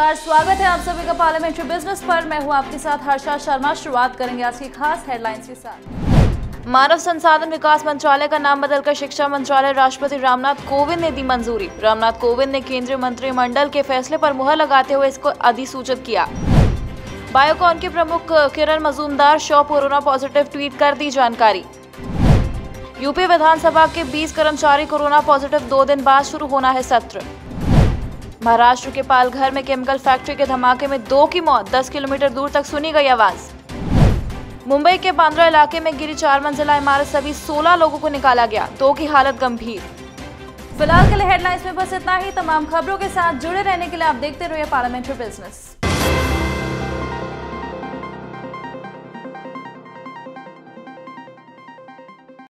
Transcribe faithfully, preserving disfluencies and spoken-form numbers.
नमस्कार, स्वागत है आप सभी का पार्लियामेंट्री बिजनेस पर। मैं हूं आपके साथ हर्षा शर्मा। शुरुआत करेंगे आज की खास हेडलाइंस के साथ। मानव संसाधन विकास मंत्रालय का नाम बदलकर शिक्षा मंत्रालय राष्ट्रपति रामनाथ कोविंद ने दी मंजूरी। रामनाथ कोविंद ने केंद्रीय मंत्रिमंडल के फैसले पर मुहर लगाते हुए इसको अधिसूचित किया। बायोकॉन के प्रमुख Kiran Mazumdar Shaw corona positive tweet कर दी जानकारी। यूपी विधानसभा के बीस कर्मचारी कोरोना पॉजिटिव, दो दिन बाद शुरू होना है सत्र। महाराष्ट्र के पालघर में केमिकल फैक्ट्री के धमाके में दो की मौत, दस किलोमीटर दूर तक सुनी गई आवाज। मुंबई के बांद्रा इलाके में गिरी चार मंजिला इमारत, सभी सोलह लोगों को निकाला गया, दो की हालत गंभीर। फिलहाल के लिए हेडलाइंस में बस इतना ही। तमाम खबरों के साथ जुड़े रहने के लिए आप देखते रहिए पार्लियामेंट्री बिजनेस।